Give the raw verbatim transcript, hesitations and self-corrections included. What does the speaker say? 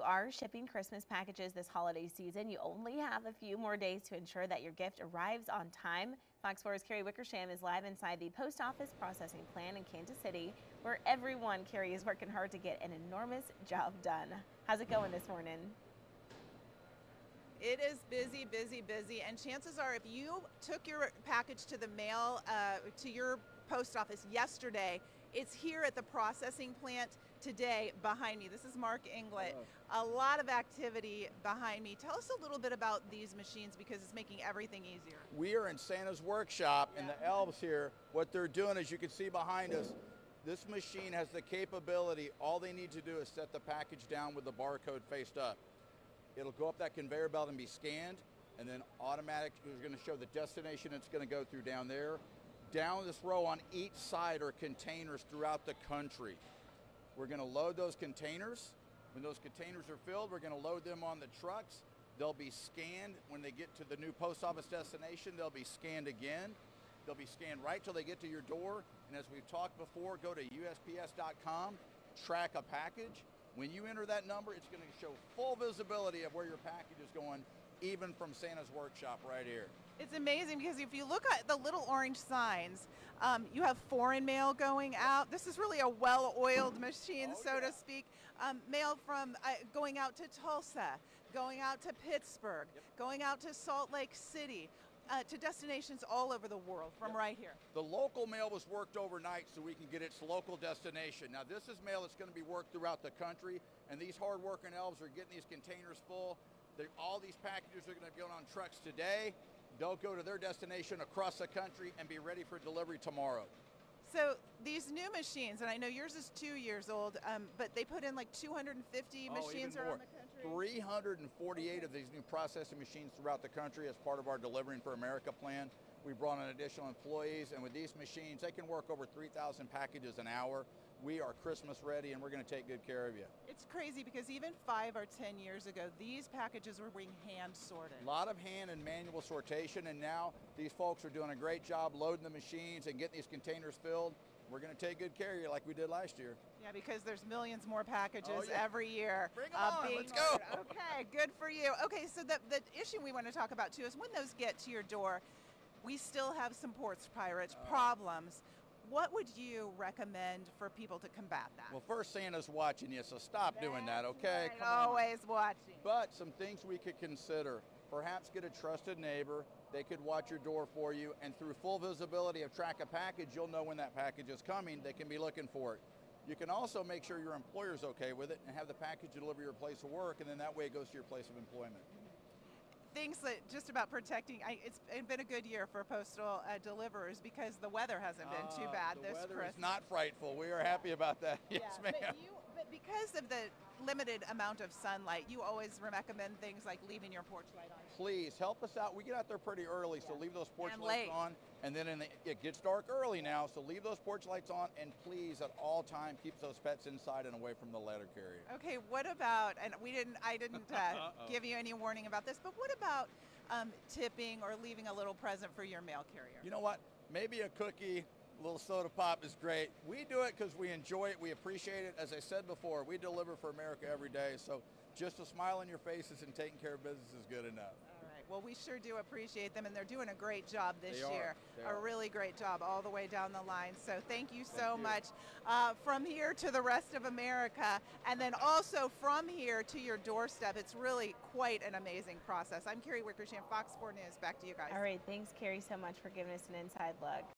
are shipping Christmas packages this holiday season, you only have a few more days to ensure that your gift arrives on time. Fox four's Carrie Wickersham is live inside the post office processing plant in Kansas City, where everyone, Carrie, is working hard to get an enormous job done. How's it going this morning? It is busy, busy, busy, and chances are if you took your package to the mail, uh, to your post office yesterday, it's here at the processing plant today behind me. This is Mark Inglet. Hello. A lot of activity behind me. Tell us a little bit about these machines because it's making everything easier. We are in Santa's workshop, Yeah. and the elves here, what they're doing, as you can see behind us, this machine has the capability, all they need to do is set the package down with the barcode faced up. It'll go up that conveyor belt and be scanned, and then automatic is going to show the destination it's going to go through down there. Down this row on each side are containers throughout the country. We're going to load those containers. When those containers are filled, we're going to load them on the trucks. They'll be scanned. When they get to the new post office destination, they'll be scanned again. They'll be scanned right till they get to your door. And as we've talked before, go to U S P S dot com, track a package. When you enter that number, it's going to show full visibility of where your package is going, even from Santa's workshop right here. It's amazing because if you look at the little orange signs, um, you have foreign mail going out. This is really a well-oiled machine, Oh, so yeah. to speak. Um, mail from uh, going out to Tulsa, going out to Pittsburgh, Yep. going out to Salt Lake City, uh, to destinations all over the world from Yep. right here. The local mail was worked overnight so we can get its local destination. Now this is mail that's going to be worked throughout the country, and these hard-working elves are getting these containers full. They're, all these packages are going to be on trucks today. They'll go to their destination across the country and be ready for delivery tomorrow. So these new machines, and I know yours is two years old, um, but they put in like two hundred fifty Oh, machines even around more. the country. three hundred forty-eight of these new processing machines throughout the country as part of our Delivering for America plan. We brought in additional employees, and with these machines, they can work over three thousand packages an hour. We are Christmas ready, and we're going to take good care of you. It's crazy because even five or ten years ago, these packages were being hand sorted. A lot of hand and manual sortation, and now these folks are doing a great job loading the machines and getting these containers filled. We're going to take good care of you like we did last year. Yeah, because there's millions more packages Oh, yeah. every year. Bring 'em uh, on, being let's go. ordered. Okay, good for you. Okay, so the, the issue we want to talk about too is when those get to your door, we still have some ports pirate Uh. problems. What would you recommend for people to combat that? Well, first, Santa's watching you, so stop doing that, okay? Right, Come on. always watching. But some things we could consider. Perhaps get a trusted neighbor. They could watch your door for you, and through full visibility of track a package, you'll know when that package is coming. They can be looking for it. You can also make sure your employer's okay with it and have the package deliver your place of work, and then that way it goes to your place of employment. Things that just about protecting, I, it's been a good year for postal uh, deliverers because the weather hasn't been too Uh, bad the this weather Christmas. is not frightful. We are happy about that. Yes, yeah, ma'am. But, you, but because of the limited amount of sunlight, you always recommend things like leaving your porch light on. Please help us out. We get out there pretty early, so Yeah. leave those porch And lights late. on. And then in the, it gets dark early now, so leave those porch lights on. And please, at all time, keep those pets inside and away from the letter carrier. Okay, what about, and we didn't, I didn't uh, Uh-oh. give you any warning about this, but what about um, tipping or leaving a little present for your mail carrier? You know what? Maybe a cookie, a little soda pop is great. We do it because we enjoy it. We appreciate it. As I said before, we deliver for America every day. So just a smile on your faces and taking care of business is good enough. All right. Well, we sure do appreciate them, and they're doing a great job this They are. year. They a are. really great job all the way down the line. So thank you so Thank you. much. Uh, from here to the rest of America, and then also from here to your doorstep. It's really quite an amazing process. I'm Carrie Wickersham, Fox four News. Back to you guys. All right, thanks, Carrie, so much for giving us an inside look.